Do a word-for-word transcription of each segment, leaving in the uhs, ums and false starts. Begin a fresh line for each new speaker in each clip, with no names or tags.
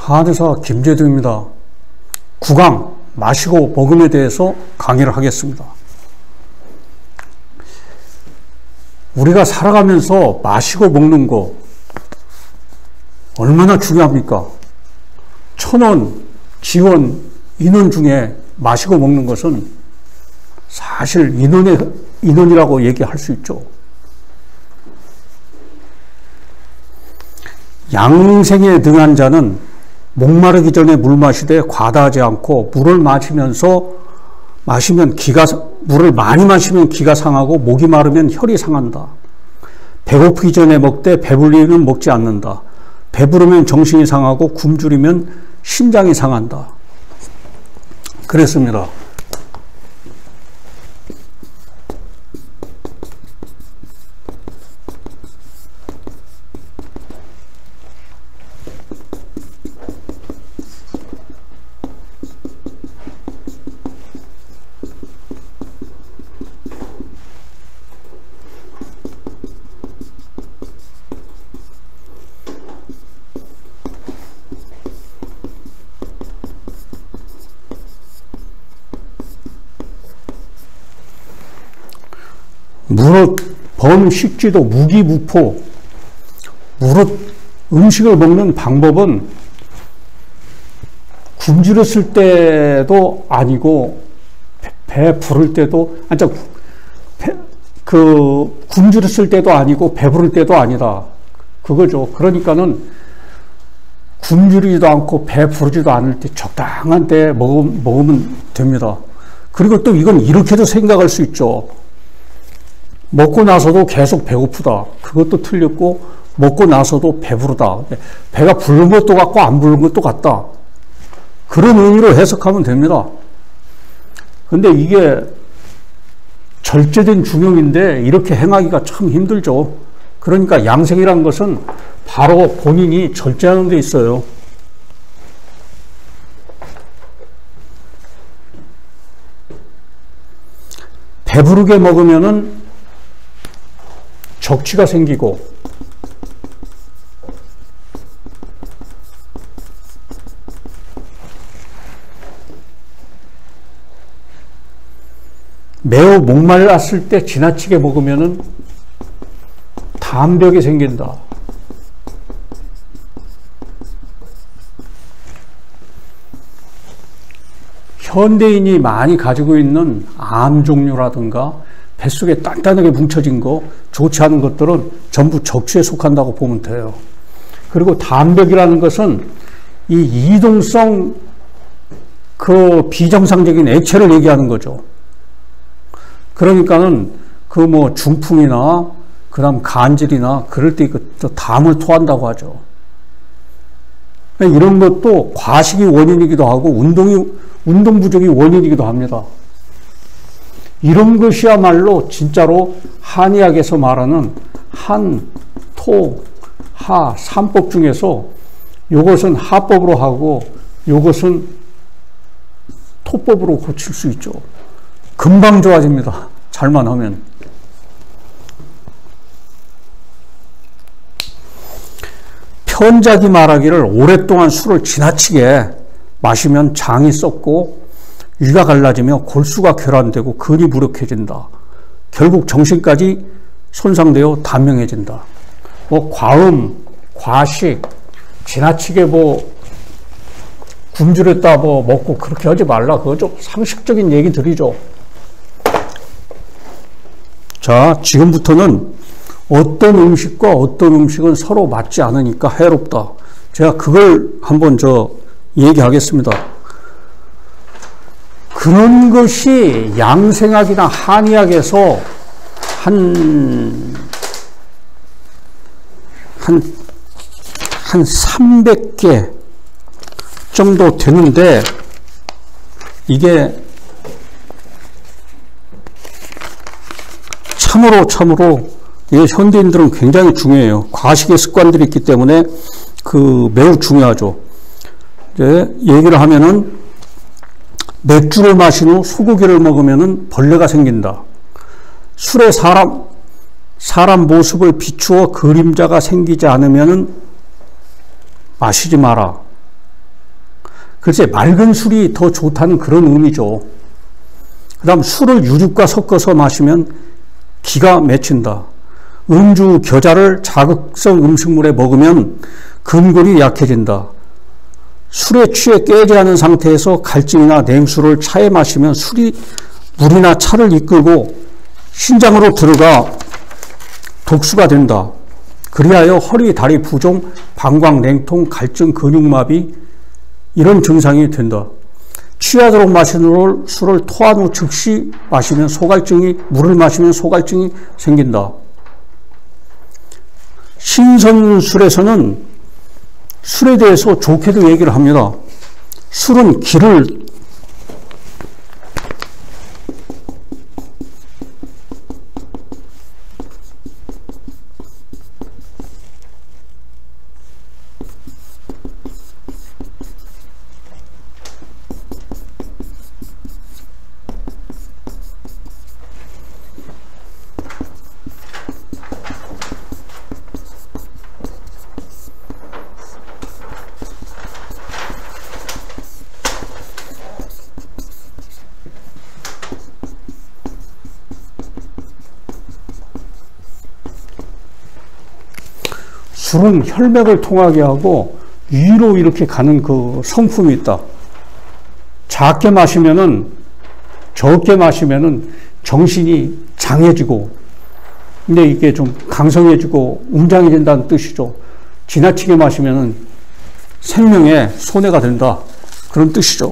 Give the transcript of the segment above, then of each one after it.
한의사 김재두입니다. 구강, 마시고 먹음에 대해서 강의를 하겠습니다. 우리가 살아가면서 마시고 먹는 거 얼마나 중요합니까? 천원, 지원, 인원 중에 마시고 먹는 것은 사실 인원의, 인원이라고 얘기할 수 있죠. 양생에 등한 자는 목마르기 전에 물 마시되 과다하지 않고 물을 마시면서 마시면 기가, 물을 많이 마시면 기가 상하고 목이 마르면 혈이 상한다. 배고프기 전에 먹되 배불리면 먹지 않는다. 배부르면 정신이 상하고 굶주리면 심장이 상한다. 그랬습니다. 무릇 범식지도 무기무포. 무릇 음식을 먹는 방법은 굶주렸을 때도 아니고 배, 배 부를 때도 아니 배, 그 굶주렸을 때도 아니고 배부를 때도 아니다. 그거죠. 그러니까는 굶주리지도 않고 배부르지도 않을 때 적당한 때 먹으면, 먹으면 됩니다. 그리고 또 이건 이렇게도 생각할 수 있죠. 먹고 나서도 계속 배고프다. 그것도 틀렸고, 먹고 나서도 배부르다. 배가 부른 것도 같고 안 부른 것도 같다. 그런 의미로 해석하면 됩니다. 근데 이게 절제된 중용인데 이렇게 행하기가 참 힘들죠. 그러니까 양생이라는 것은 바로 본인이 절제하는 데 있어요. 배부르게 먹으면은 적취가 생기고 매우 목말랐을 때 지나치게 먹으면은 담벽이 생긴다. 현대인이 많이 가지고 있는 암 종류라든가 뱃속에 단단하게 뭉쳐진 거, 좋지 않은 것들은 전부 적취에 속한다고 보면 돼요. 그리고 담벽이라는 것은 이 이동성 그 비정상적인 액체를 얘기하는 거죠. 그러니까는 그 뭐 중풍이나 그 다음 간질이나 그럴 때 그 담을 토한다고 하죠. 이런 것도 과식이 원인이기도 하고 운동이, 운동 부족이 원인이기도 합니다. 이런 것이야말로 진짜로 한의학에서 말하는 한, 토, 하, 삼법 중에서 요것은 하법으로 하고 요것은 토법으로 고칠 수 있죠. 금방 좋아집니다. 잘만 하면. 편작이 말하기를 오랫동안 술을 지나치게 마시면 장이 썩고 위가 갈라지며 골수가 결함되고 근이 무력해진다. 결국 정신까지 손상되어 단명해진다. 뭐 과음, 과식, 지나치게 뭐 굶주렸다 뭐 먹고 그렇게 하지 말라. 그거 좀 상식적인 얘기들이죠. 자, 지금부터는 어떤 음식과 어떤 음식은 서로 맞지 않으니까 해롭다. 제가 그걸 한번 저 얘기하겠습니다. 그런 것이 양생학이나 한의학에서 한, 한, 한 삼백 개 정도 되는데, 이게 참으로 참으로 이 현대인들은 굉장히 중요해요. 과식의 습관들이 있기 때문에 그 매우 중요하죠. 이제 얘기를 하면은 맥주를 마신 후 소고기를 먹으면은 벌레가 생긴다. 술에 사람 사람 모습을 비추어 그림자가 생기지 않으면은 마시지 마라. 글쎄, 맑은 술이 더 좋다는 그런 의미죠. 그 다음 술을 유죽과 섞어서 마시면 기가 맺힌다. 음주, 겨자를 자극성 음식물에 먹으면 근골이 약해진다. 술에 취해 깨지 않은 상태에서 갈증이나 냉수를 차에 마시면 술이 물이나 차를 이끌고 신장으로 들어가 독수가 된다. 그리하여 허리, 다리 부종, 방광, 냉통, 갈증, 근육마비 이런 증상이 된다. 취하도록 마시는 술을 토한 후 즉시 마시면 소갈증이, 물을 마시면 소갈증이 생긴다. 신선술에서는 술에 대해서 좋게도 얘기를 합니다. 술은 기를 술은 혈맥을 통하게 하고 위로 이렇게 가는 그 성품이 있다. 작게 마시면은, 적게 마시면은 정신이 장해지고, 근데 이게 좀 강성해지고 웅장해진다는 뜻이죠. 지나치게 마시면은 생명에 손해가 된다. 그런 뜻이죠.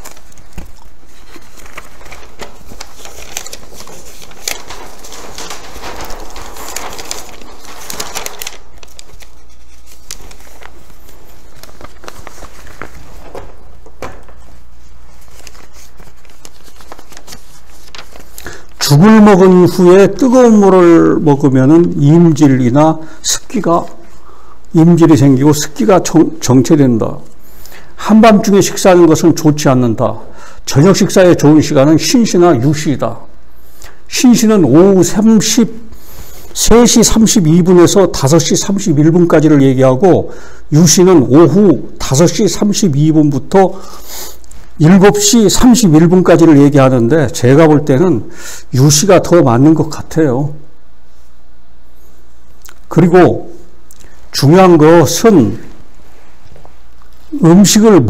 죽을 먹은 후에 뜨거운 물을 먹으면 임질이나 습기가, 임질이 생기고 습기가 정, 정체된다. 한밤중에 식사하는 것은 좋지 않는다. 저녁 식사에 좋은 시간은 신시나 유시이다. 신시는 오후 세 시 삼십이 분에서 다섯 시 삼십일 분까지를 얘기하고, 유시는 오후 다섯 시 삼십이 분부터 일곱 시 삼십일 분까지를 얘기하는데, 제가 볼 때는 유시가 더 맞는 것 같아요. 그리고 중요한 것은 음식을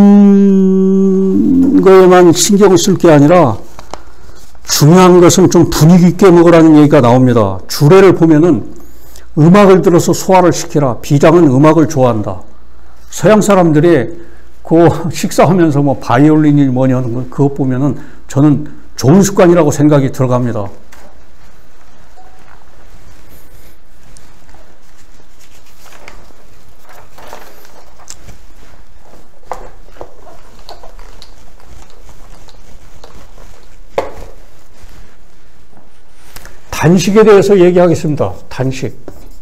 먹는 거에만 신경을 쓸 게 아니라, 중요한 것은 좀 분위기 있게 먹으라는 얘기가 나옵니다. 주례를 보면은 음악을 들어서 소화를 시키라. 비장은 음악을 좋아한다. 서양 사람들이 그 식사하면서 뭐 바이올린이 뭐냐 하는 거, 그것 보면은 저는 좋은 습관이라고 생각이 들어갑니다. 단식에 대해서 얘기하겠습니다. 단식.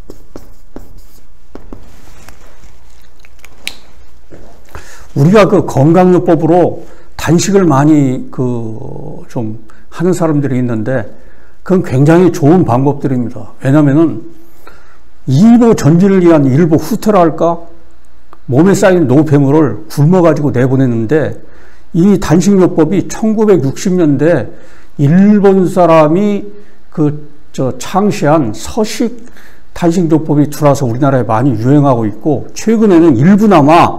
우리가 그 건강요법으로 단식을 많이 그 좀 하는 사람들이 있는데, 그건 굉장히 좋은 방법들입니다. 왜냐면은 일보 전진을 위한 일보 후퇴라 할까? 몸에 쌓인 노폐물을 굶어가지고 내보내는데, 이 단식요법이 천구백육십 년대 일본 사람이 그 저 창시한 서식 단식요법이 들어와서 우리나라에 많이 유행하고 있고, 최근에는 일부나마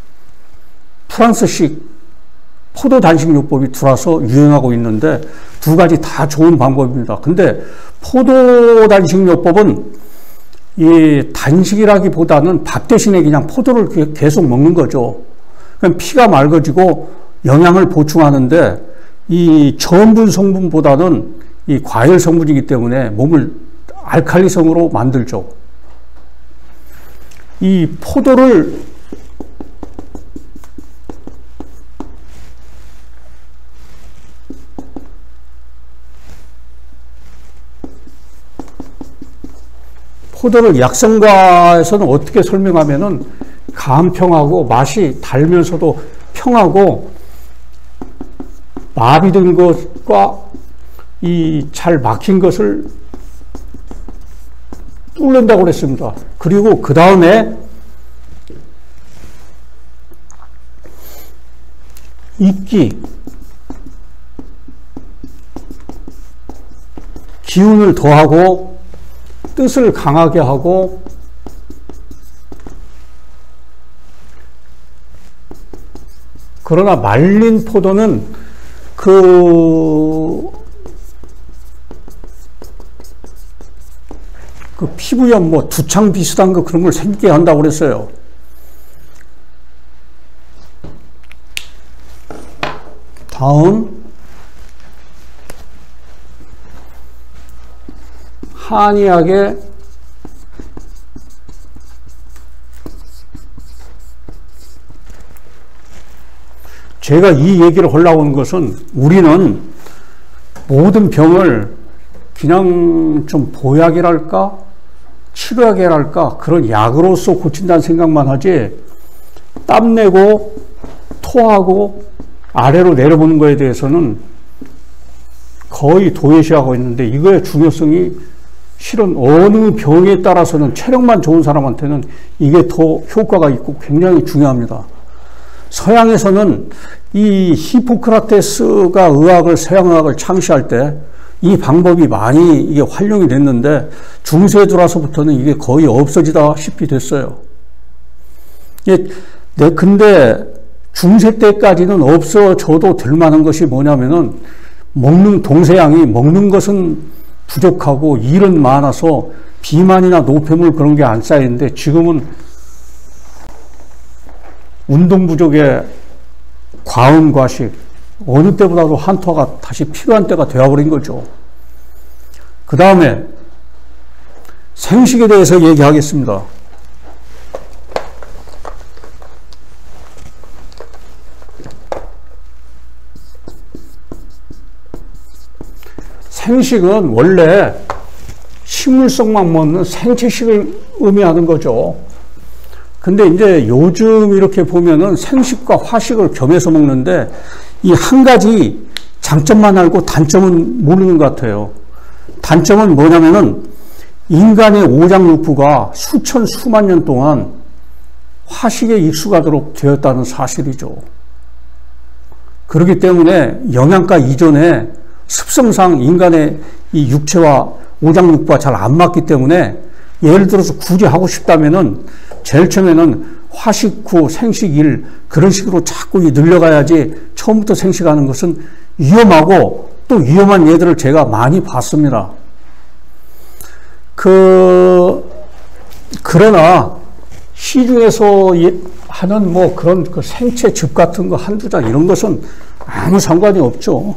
프랑스식 포도 단식요법이 들어와서 유행하고 있는데, 두 가지 다 좋은 방법입니다. 근데 포도 단식요법은 이 단식이라기보다는 밥 대신에 그냥 포도를 계속 먹는 거죠. 그럼 피가 맑아지고 영양을 보충하는데, 이 전분 성분보다는 이 과일 성분이기 때문에 몸을 알칼리성으로 만들죠. 이 포도를 포도를 약성가에서는 어떻게 설명하면은 간평하고 맛이 달면서도 평하고 마비된 것과 이 잘 막힌 것을 뚫는다고 그랬습니다. 그리고 그 다음에 익기, 기운을 더하고 뜻을 강하게 하고 그러나 말린 포도는 그, 그 피부염 뭐 두창 비슷한 거 그런 걸 생기게 한다고 그랬어요. 다음 한의학의 제가 이 얘기를 하려고 하는 것은 우리는 모든 병을 그냥 좀 보약이랄까 치료약이랄까 그런 약으로서 고친다는 생각만 하지 땀내고 토하고 아래로 내려보는 거에 대해서는 거의 도외시하고 있는데 이거의 중요성이 실은 어느 병에 따라서는 체력만 좋은 사람한테는 이게 더 효과가 있고 굉장히 중요합니다. 서양에서는 이 히포크라테스가 의학을 서양의학을 창시할 때 이 방법이 많이 이게 활용이 됐는데 중세에 들어와서부터는 이게 거의 없어지다시피 됐어요. 예, 네, 근데 중세 때까지는 없어져도 될 만한 것이 뭐냐면은 먹는 동서양이 먹는 것은 부족하고 일은 많아서 비만이나 노폐물 그런 게 안 쌓이는데 지금은 운동 부족에 과음 과식 어느 때보다도 한터가 다시 필요한 때가 되어버린 거죠. 그 다음에 생식에 대해서 얘기하겠습니다. 생식은 원래 식물성만 먹는 생체식을 의미하는 거죠. 근데 이제 요즘 이렇게 보면은 생식과 화식을 겸해서 먹는데 이 한 가지 장점만 알고 단점은 모르는 것 같아요. 단점은 뭐냐면은 인간의 오장육부가 수천 수만 년 동안 화식에 익숙하도록 되었다는 사실이죠. 그렇기 때문에 영양가 이전에 습성상 인간의 이 육체와 오장육부가 잘 안 맞기 때문에 예를 들어서 굳이 하고 싶다면은 제일 처음에는 화식 후 생식 일 그런 식으로 자꾸 늘려가야지 처음부터 생식하는 것은 위험하고 또 위험한 예들을 제가 많이 봤습니다. 그 그러나 시중에서 하는 뭐 그런 그 생체즙 같은 거 한두 잔 이런 것은 아무 상관이 없죠.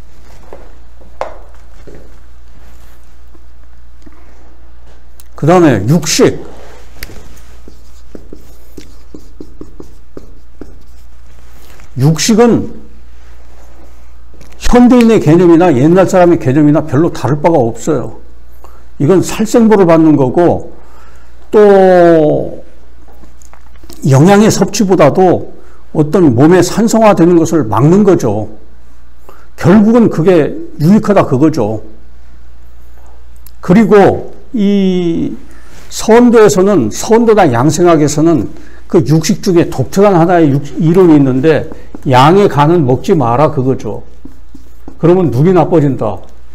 그 다음에 육식. 육식은 현대인의 개념이나 옛날 사람의 개념이나 별로 다를 바가 없어요. 이건 살생부를 받는 거고 또 영양의 섭취보다도 어떤 몸의 산성화되는 것을 막는 거죠. 결국은 그게 유익하다 그거죠. 그리고 이 서원도에서는 서원도나 양생학에서는 그 육식 중에 독특한 하나의 육, 이론이 있는데 양의 간은 먹지 마라 그거죠. 그러면 눈이 나빠진다.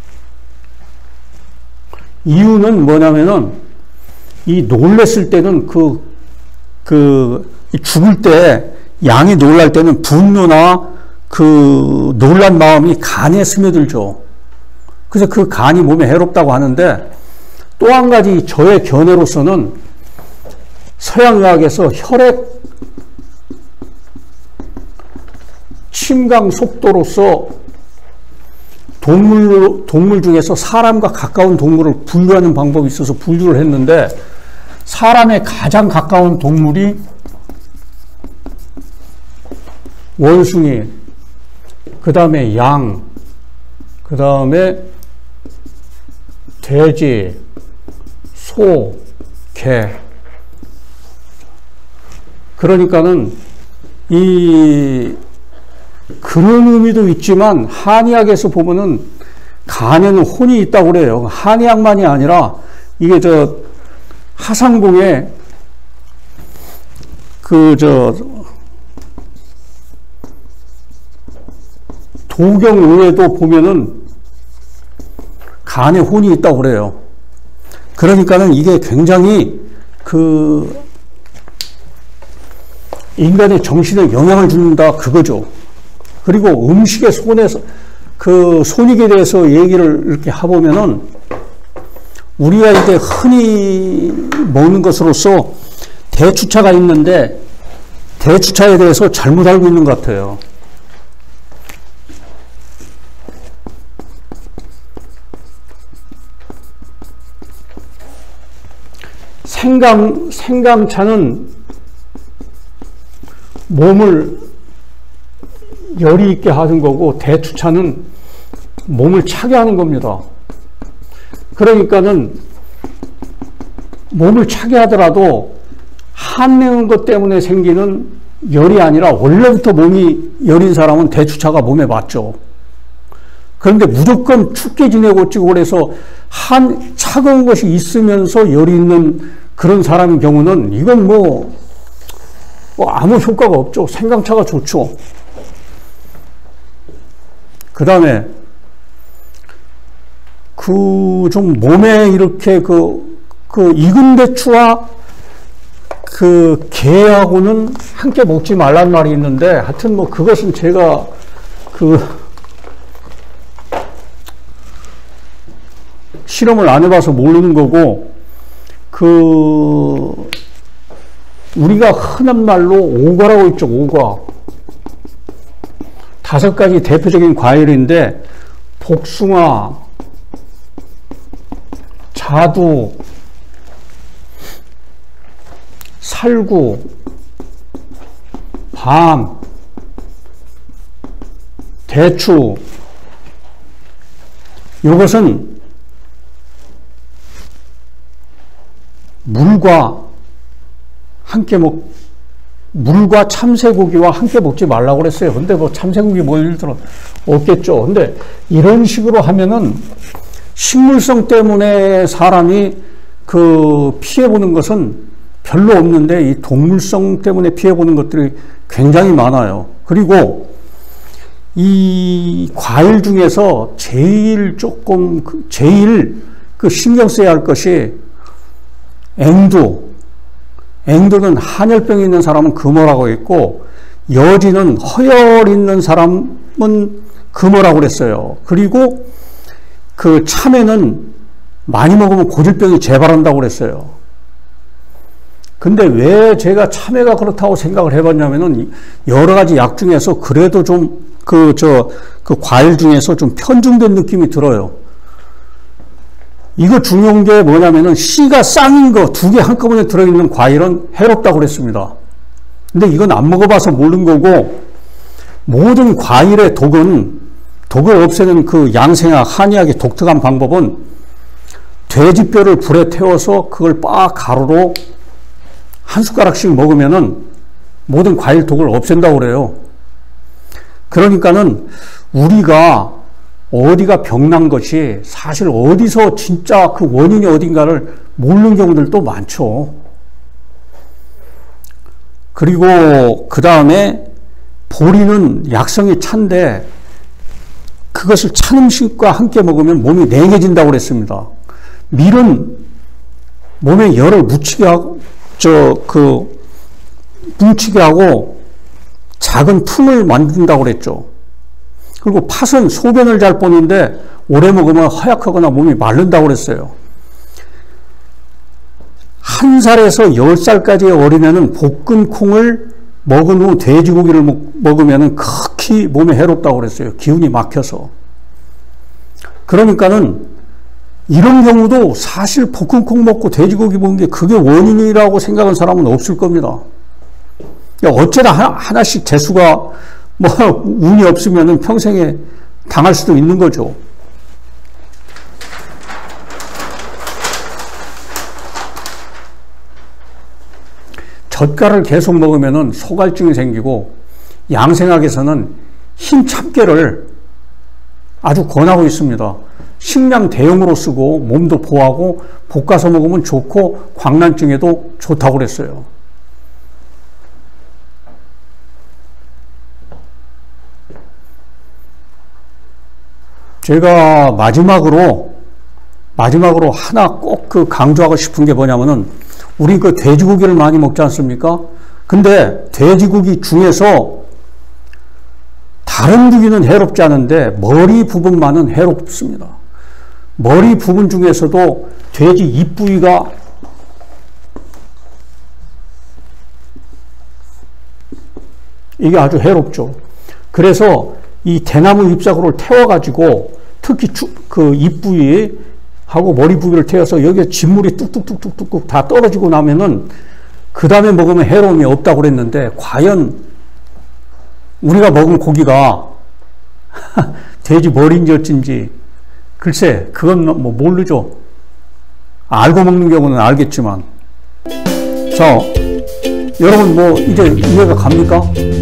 이유는 뭐냐면은 이 놀랬을 때는 그, 그 죽을 때 양이 놀랄 때는 분노나 그 놀란 마음이 간에 스며들죠. 그래서 그 간이 몸에 해롭다고 하는데 또 한 가지 저의 견해로서는 서양의학에서 혈액 침강 속도로서 동물, 동물 중에서 사람과 가까운 동물을 분류하는 방법이 있어서 분류를 했는데 사람에 가장 가까운 동물이 원숭이, 그 다음에 양, 그 다음에 돼지, 소, 개. 그러니까는 이 그런 의미도 있지만 한의학에서 보면은 간에는 혼이 있다고 그래요. 한의학만이 아니라 이게 저 하상봉에 그 저 도경의에도 보면은 간에 혼이 있다고 그래요. 그러니까는 이게 굉장히 그 인간의 정신에 영향을 준다 그거죠. 그리고 음식의 손에서 그 손익에 대해서 얘기를 이렇게 해보면은 우리가 이제 흔히 먹는 것으로서 대추차가 있는데 대추차에 대해서 잘못 알고 있는 것 같아요. 생강, 생강차는 몸을 열이 있게 하는 거고 대추차는 몸을 차게 하는 겁니다. 그러니까는 몸을 차게 하더라도 한 매운 것 때문에 생기는 열이 아니라 원래부터 몸이 열인 사람은 대추차가 몸에 맞죠. 그런데 무조건 춥게 지내고 찌고 그래서 한 차가운 것이 있으면서 열이 있는 그런 사람의 경우는 이건 뭐, 뭐 아무 효과가 없죠. 생강차가 좋죠. 그 다음에 그 좀 몸에 이렇게 그, 그 익은 대추와 그 게하고는 함께 먹지 말란 말이 있는데 하여튼 뭐 그것은 제가 그 실험을 안 해봐서 모르는 거고 그 우리가 흔한 말로 오과라고 있죠. 오과. 다섯 가지 대표적인 과일인데 복숭아, 자두, 살구, 밤, 대추. 이것은 물과 함께 먹, 물과 참새고기와 함께 먹지 말라고 그랬어요. 근데 뭐 참새고기 뭐 예를 들어 없겠죠. 근데 이런 식으로 하면은 식물성 때문에 사람이 그 피해보는 것은 별로 없는데 이 동물성 때문에 피해보는 것들이 굉장히 많아요. 그리고 이 과일 중에서 제일 조금, 제일 그 신경 써야 할 것이 앵두. 앵두는 한열병이 있는 사람은 금어라고 했고, 여지는 허열 있는 사람은 금어라고 그랬어요. 그리고 그 참외는 많이 먹으면 고질병이 재발한다고 그랬어요. 근데 왜 제가 참외가 그렇다고 생각을 해봤냐면은 여러 가지 약 중에서 그래도 좀 그, 저, 그 과일 중에서 좀 편중된 느낌이 들어요. 이거 중요한 게 뭐냐면은 씨가 쌍인 거 두 개 한꺼번에 들어있는 과일은 해롭다고 그랬습니다. 근데 이건 안 먹어봐서 모르는 거고, 모든 과일의 독은, 독을 없애는 그 양생학, 한의학의 독특한 방법은 돼지뼈를 불에 태워서 그걸 빻 가루로 한 숟가락씩 먹으면은 모든 과일 독을 없앤다고 그래요. 그러니까는 우리가 어디가 병난 것이 사실 어디서 진짜 그 원인이 어딘가를 모르는 경우들도 많죠. 그리고 그 다음에 보리는 약성이 찬데 그것을 찬 음식과 함께 먹으면 몸이 냉해진다고 그랬습니다. 밀은 몸에 열을 묻히게 하고, 저, 그, 뭉치게 하고 작은 틈을 만든다고 그랬죠. 그리고 팥은 소변을 잘 보는데 오래 먹으면 허약하거나 몸이 마른다고 그랬어요. 한 살에서 열 살까지의 어린애는 볶은 콩을 먹은 후 돼지고기를 먹으면 극히 몸에 해롭다고 그랬어요. 기운이 막혀서. 그러니까는 이런 경우도 사실 볶은 콩 먹고 돼지고기 먹은 게 그게 원인이라고 생각하는 사람은 없을 겁니다. 어쩌다 하나씩 재수가 뭐 운이 없으면 평생에 당할 수도 있는 거죠. 젓갈을 계속 먹으면 소갈증이 생기고 양생학에서는 흰 참깨를 아주 권하고 있습니다. 식량 대용으로 쓰고 몸도 보호하고 볶아서 먹으면 좋고 광란증에도 좋다고 그랬어요. 제가 마지막으로 마지막으로 하나 꼭 그 강조하고 싶은 게 뭐냐면은 우리 그 돼지고기를 많이 먹지 않습니까? 근데 돼지고기 중에서 다른 부위는 해롭지 않은데 머리 부분만은 해롭습니다. 머리 부분 중에서도 돼지 입부위가 이게 아주 해롭죠. 그래서 이 대나무 잎사귀를 태워가지고 특히 그 입부위하고 머리 부위를 태워서 여기에 진물이 뚝뚝뚝뚝뚝 다 떨어지고 나면은 그 다음에 먹으면 해로움이 없다고 그랬는데 과연 우리가 먹은 고기가 돼지 머리인지 어쩐지 글쎄 그건 뭐 모르죠. 알고 먹는 경우는 알겠지만 자 여러분 뭐 이제 이해가 갑니까?